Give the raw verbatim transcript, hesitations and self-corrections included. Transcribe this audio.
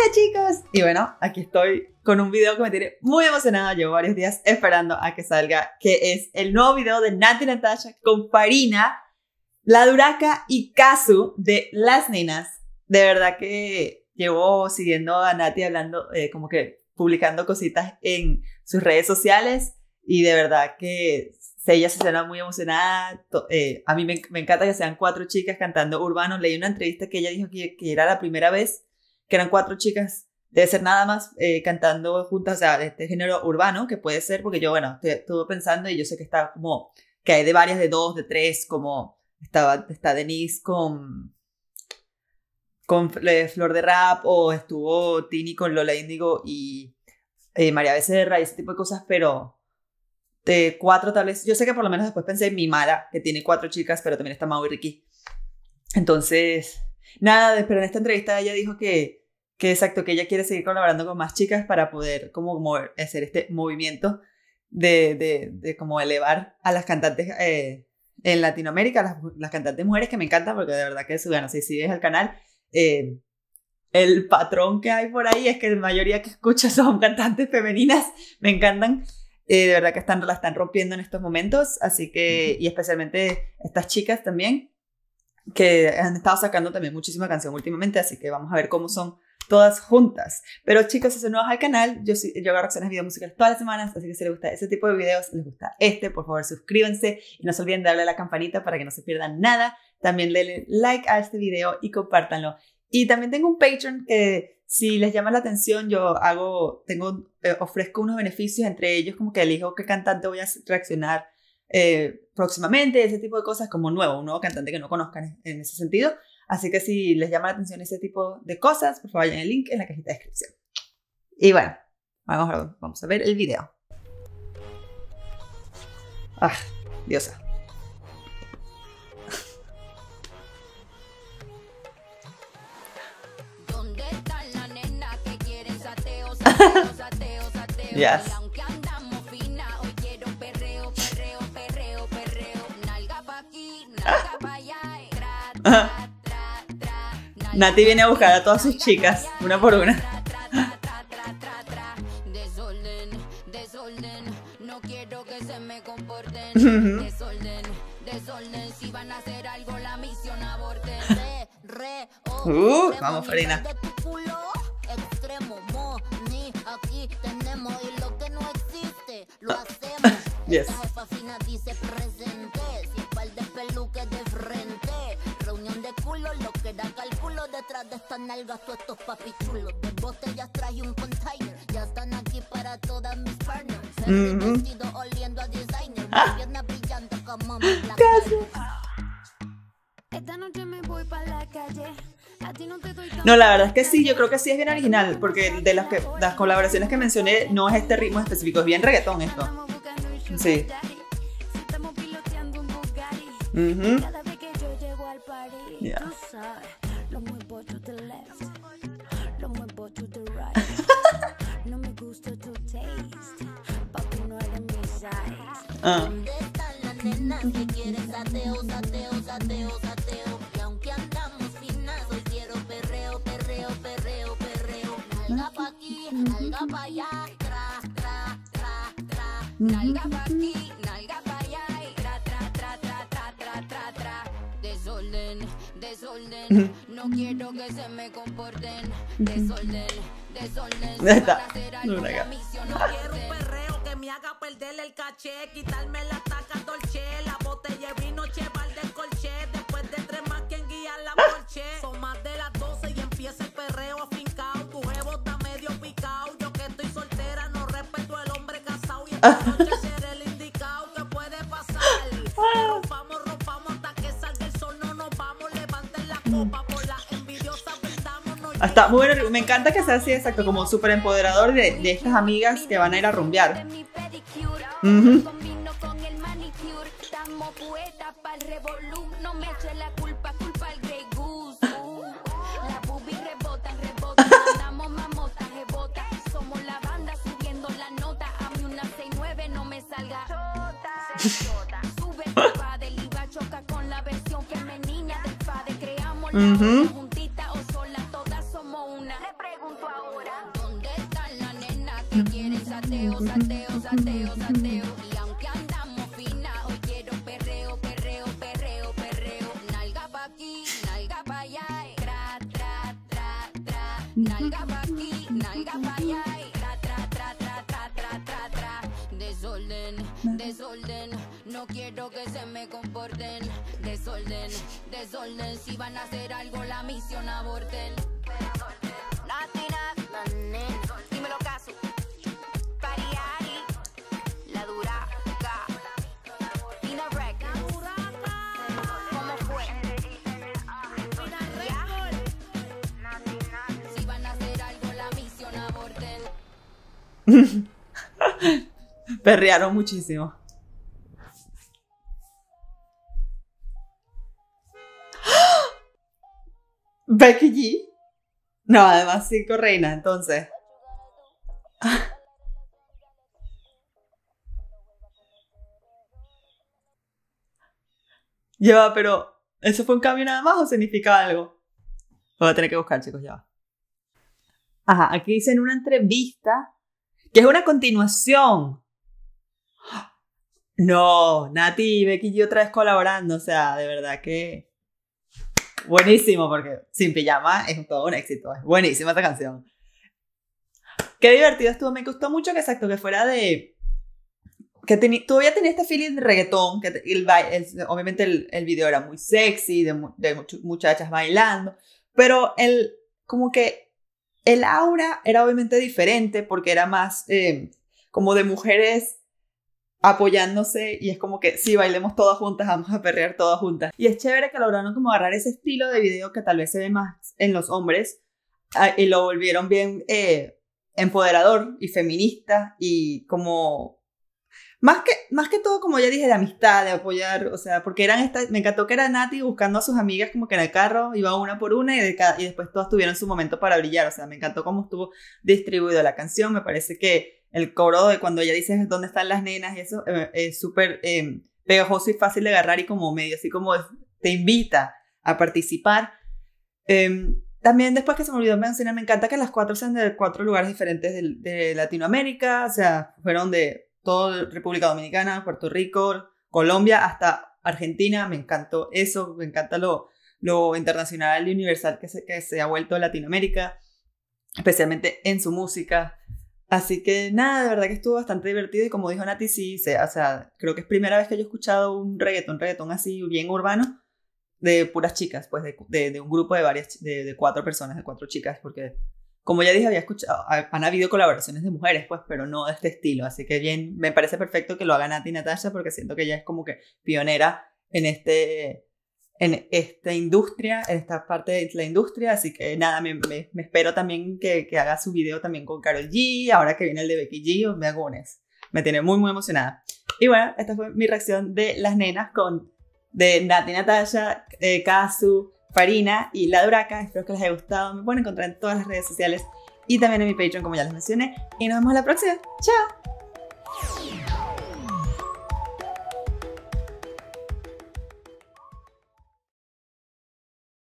Hola chicos, y bueno, aquí estoy con un video que me tiene muy emocionada. Llevo varios días esperando a que salga, que es el nuevo video de Nati Natasha con Farina, La Duraca y Kazu de Las Nenas. De verdad que llevo siguiendo a Nati hablando, eh, como que publicando cositas en sus redes sociales, y de verdad que ella se suena muy emocionada. Eh, a mí me, me encanta que sean cuatro chicas cantando urbano. Leí una entrevista que ella dijo que, que era la primera vez que eran cuatro chicas, debe ser nada más, eh, cantando juntas, o sea, de este género urbano, que puede ser, porque yo, bueno, estuve pensando y yo sé que está como, que hay de varias, de dos, de tres, como estaba, está Denise con, con eh, Flor de Rap, o estuvo Tini con Lola Índigo y eh, María Becerra y ese tipo de cosas, pero de cuatro tal vez, yo sé que por lo menos después pensé en Mimara, que tiene cuatro chicas, pero también está Mau y Ricky. Entonces, nada, pero en esta entrevista ella dijo que, que exacto, que ella quiere seguir colaborando con más chicas para poder como mover, hacer este movimiento de, de, de como elevar a las cantantes eh, en Latinoamérica, las, las cantantes mujeres, que me encantan porque de verdad que, bueno, si sigues el canal, eh, el patrón que hay por ahí es que la mayoría que escucho son cantantes femeninas, me encantan. Eh, de verdad que están, la están rompiendo en estos momentos, así que, y especialmente estas chicas también, que han estado sacando también muchísima canción últimamente, así que vamos a ver cómo son todas juntas. Pero chicos, si son nuevos al canal, yo, yo hago reacciones de videos musicales todas las semanas, así que si les gusta ese tipo de videos, les gusta este, por favor suscríbanse y no se olviden de darle a la campanita para que no se pierdan nada. También denle like a este video y compártanlo. Y también tengo un Patreon que, si les llama la atención, yo hago, tengo, eh, ofrezco unos beneficios, entre ellos como que elijo qué cantante voy a reaccionar eh, próximamente, ese tipo de cosas, como nuevo, un nuevo cantante que no conozcan en ese sentido. Así que si les llama la atención ese tipo de cosas, por favor vayan el link en la cajita de descripción. Y bueno, vamos a, vamos a ver el video. Ah, diosa. Yes. Nati viene a buscar a todas sus chicas, una por una. Desorden, desorden, no quiero que se me comporten. Desorden, desorden, si van a hacer algo la misión aborten. Uh, vamos, Farina. Aquí tenemos y lo que no existe lo hacemos. Yes. Esta jefa fina dice presente, sin par de peluques de frente. Reunión de culo, lo que da cálculo detrás de estas nalgas, todos estos papichulos. De botellas traje un container, ya están aquí para todas mis partners. Mm -hmm. Vestido oliendo a designer, ah. Pierna brillante como mi black. Esta noche me voy para la calle. No, la verdad es que sí, yo creo que sí es bien original, porque de las, que, las colaboraciones que mencioné no es este ritmo específico, es bien reggaetón esto. Sí. Uh-huh. Yeah. uh. Nalga pa' aquí, nalga pa' allá, tra, tra, tra, tra. Nalga pa' aquí, nalga pa' allá, tra, tra, tra, tra, tra, tra, tra, tra. Desorden, desorden, no quiero que se me comporten. Desorden, desorden, si van a hacer algo la misión. No quiero un perreo que me haga perder el caché, quitarme la taca dolce, la botella de vino, cheval del colché. Después de tres más, quien guía la porche. Son más de las doce y empieza el perreo afincado. Ser el indicado que puede pasar. Rompamos, rompamos hasta que salga el sol. No nos vamos, levanten la copa por la envidiosa. Está muy bueno, me encanta que sea así, exacto, como súper empoderador de, de estas amigas que van a ir a rumbear. Uh-huh. Uh-huh. Nalga pa' aquí, nalga pa' allá y tra, tra, tra, tra, tra, tra, tra, tra. Desorden, desorden, no quiero que se me comporten. Desorden, desorden, si van a hacer algo la misión aborten. Latina, la nena, dímelo caso. Pariari, la duraca. Tina Rec, ¿cómo fue? Ya. Si van a hacer algo la misión aborten. Perrearon muchísimo. Becky G. No, además cinco reinas, entonces. Ya, pero ¿eso fue un cambio nada más o significa algo? Lo voy a tener que buscar, chicos, ya va. Ajá, aquí dicen una entrevista que es una continuación. No, Nati y Becky G otra vez colaborando, o sea, de verdad que buenísimo, porque Sin Pijama es todo un éxito, es buenísima esta canción. Qué divertido estuvo, me gustó mucho que exacto, que fuera de... que teni, todavía tenía este feeling de reggaetón, que el, el, obviamente el, el video era muy sexy, de, de much, muchachas bailando, pero el, como que el aura era obviamente diferente, porque era más eh, como de mujeres apoyándose, y es como que sí, bailemos todas juntas, vamos a perrear todas juntas. Y es chévere que lograron como agarrar ese estilo de video que tal vez se ve más en los hombres, y lo volvieron bien eh, empoderador y feminista, y como más que, más que todo, como ya dije, de amistad, de apoyar, o sea, porque eran estas, me encantó que era Nati buscando a sus amigas como que en el carro, iba una por una y, de cada, y después todas tuvieron su momento para brillar, o sea, me encantó cómo estuvo distribuido la canción, me parece que el coro de cuando ella dice dónde están las nenas y eso eh, es súper eh, pegajoso y fácil de agarrar, y como medio así como te invita a participar. Eh, también después que se me olvidó mencionar, me encanta que las cuatro sean de cuatro lugares diferentes de, de Latinoamérica, o sea, fueron de toda República Dominicana, Puerto Rico, Colombia, hasta Argentina. Me encantó eso, me encanta lo, lo internacional y universal que se, que se ha vuelto Latinoamérica, especialmente en su música. Así que nada, de verdad que estuvo bastante divertido, y como dijo Nati, sí, se, o sea, creo que es primera vez que yo he escuchado un reggaetón, reggaetón así bien urbano, de puras chicas, pues de, de, de un grupo de varias, de, de cuatro personas, de cuatro chicas, porque como ya dije, había escuchado, han habido colaboraciones de mujeres, pues, pero no de este estilo, así que bien, me parece perfecto que lo haga Nati y Natasha, porque siento que ella es como que pionera en este... en esta industria, en esta parte de la industria, así que nada, me, me, me espero también que, que haga su video también con Karol G, ahora que viene el de Becky G, me hago unes. Me tiene muy muy emocionada. Y bueno, esta fue mi reacción de las nenas con de Nati y Natasha, eh, Kazu, Farina y La Duraca. Espero que les haya gustado, me pueden encontrar en todas las redes sociales y también en mi Patreon como ya les mencioné, y nos vemos la próxima. ¡Chao!